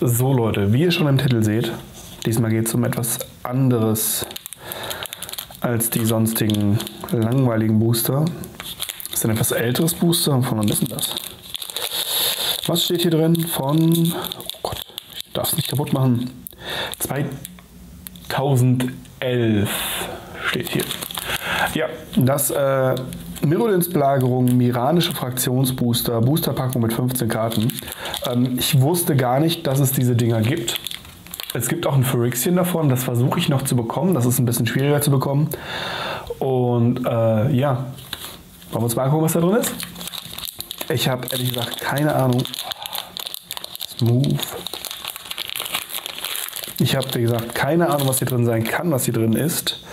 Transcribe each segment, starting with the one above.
So Leute, wie ihr schon im Titel seht, diesmal geht es um etwas anderes als die sonstigen langweiligen Booster. Das ist ein etwas älteres Booster. Von wann ist denn das? Was steht hier drin? Von, oh Gott, ich darf es nicht kaputt machen. 2011 steht hier. Ja, das Mirrodins-Belagerung, Miranische Fraktionsbooster, Boosterpackung mit 15 Karten. Ich wusste gar nicht, dass es diese Dinger gibt. Es gibt auch ein Phyrexian davon, das versuche ich noch zu bekommen. Das ist ein bisschen schwieriger zu bekommen. Und ja, wollen wir uns mal angucken, was da drin ist? Ich habe ehrlich gesagt keine Ahnung. Smooth. Ich habe, wie gesagt, keine Ahnung, was hier drin sein kann, was hier drin ist.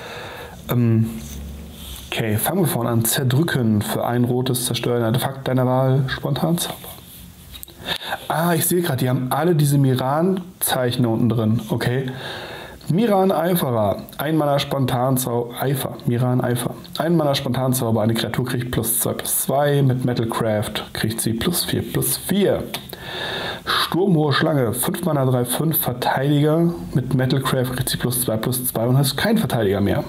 Okay, fangen wir vorne an. Zerdrücken für ein rotes Zerstören Artefakt deiner Wahl. Spontanzauber. Ah, ich sehe gerade, die haben alle diese Miran-Zeichen unten drin. Okay. Miran Eiferer. Ein Mana Spontanzauber. Eifer. Miran Eifer. Ein Mana Spontanzauber. Eine Kreatur kriegt +2/+2. Mit Metalcraft kriegt sie +4/+4. Sturmhohe Schlange. 5 Mana 3/5 Verteidiger. Mit Metalcraft kriegt sie +2/+2 und hast keinen Verteidiger mehr.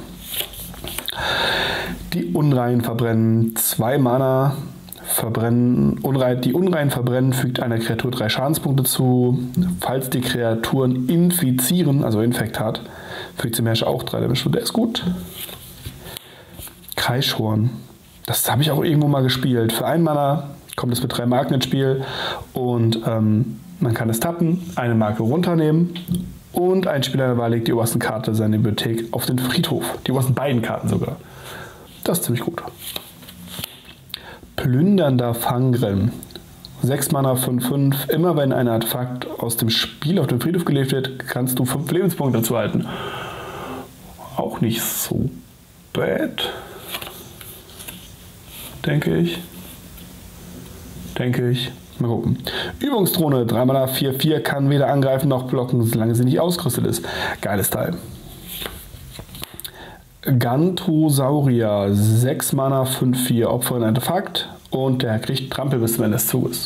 Die Unrein verbrennen. 2 Mana verbrennen. Die Unrein verbrennen fügt einer Kreatur 3 Schadenspunkte zu. Falls die Kreaturen infizieren, also Infekt hat, fügt sie Mensch auch 3 Damage. Der ist gut. Kreischhorn. Das habe ich auch irgendwo mal gespielt. Für 1 Mana kommt es mit 3 Marken ins Spiel und man kann es tappen, eine Marke runternehmen und ein Spieler der Wahl legt die obersten Karte seiner Bibliothek auf den Friedhof. Die obersten beiden Karten sogar. Das ist ziemlich gut. Plündernder Fangren. 6 Mana 5/5. Immer wenn ein Artefakt aus dem Spiel auf den Friedhof gelegt wird, kannst du 5 Lebenspunkte dazu halten. Auch nicht so bad. Denke ich. Mal gucken. Übungsdrohne. 3 Mana 4/4 kann weder angreifen noch blocken, solange sie nicht ausgerüstet ist. Geiles Teil. Gantosaurier, 6 Mana 5/4, Opfer ein Artefakt und der kriegt Trampel bis zum Ende des Zuges.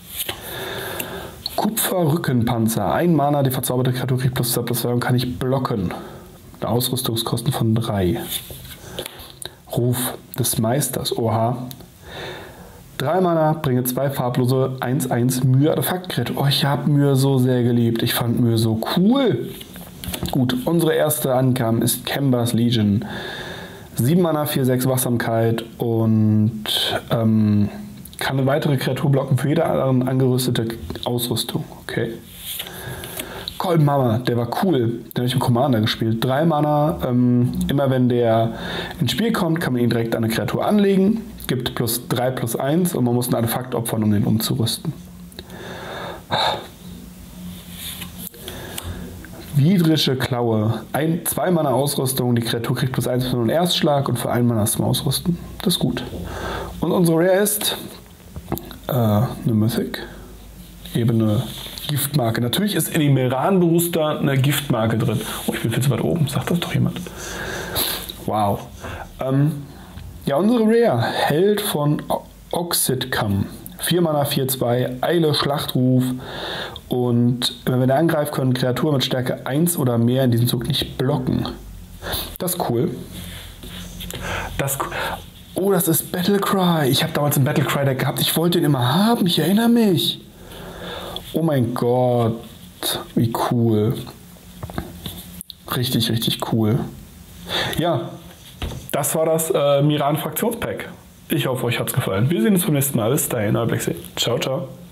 Kupferrückenpanzer, 1 Mana, die verzauberte Kreatur kriegt +2/+2 und kann nicht blocken. Eine Ausrüstungskosten von 3. Ruf des Meisters, oha. 3 Mana, bringe 2 farblose 1/1 Mühe-Artefakt-Kreatur. Oh, ich habe Mühe so sehr geliebt, ich fand Mühe so cool. Gut, unsere erste Ankam ist Kembers Legion. 7 Mana, 4/6 Wachsamkeit und kann eine weitere Kreatur blocken für jede anderen angerüstete Ausrüstung. Okay. Kolbenhammer, der war cool. Den habe ich im Commander gespielt. 3 Mana, immer wenn der ins Spiel kommt, kann man ihn direkt an eine Kreatur anlegen. Gibt +3/+1 und man muss ein Artefakt opfern, um den umzurüsten. Widrische Klaue. 2 Mana Ausrüstung, die Kreatur kriegt +1 für einen Erstschlag und für 1 Mana zum Ausrüsten. Das ist gut. Und unsere Rare ist eine Mythic. Ebene Giftmarke. Natürlich ist in dem Miran Booster eine Giftmarke drin. Oh, ich bin viel zu weit oben. Sagt das doch jemand. Wow. Ja, unsere Rare. Held von Oxidcam. 4 Mana 4/2, Eile, Schlachtruf. Und wenn er angreift, können Kreaturen mit Stärke 1 oder mehr in diesem Zug nicht blocken. Das ist cool. Oh, das ist Battlecry. Ich habe damals ein Battlecry-Deck gehabt. Ich wollte den immer haben. Ich erinnere mich. Oh mein Gott. Wie cool. Richtig, richtig cool. Ja, das war das Miran-Fraktionspack. Ich hoffe, euch hat es gefallen. Wir sehen uns beim nächsten Mal. Bis dahin, euer Blexi. Ciao, ciao.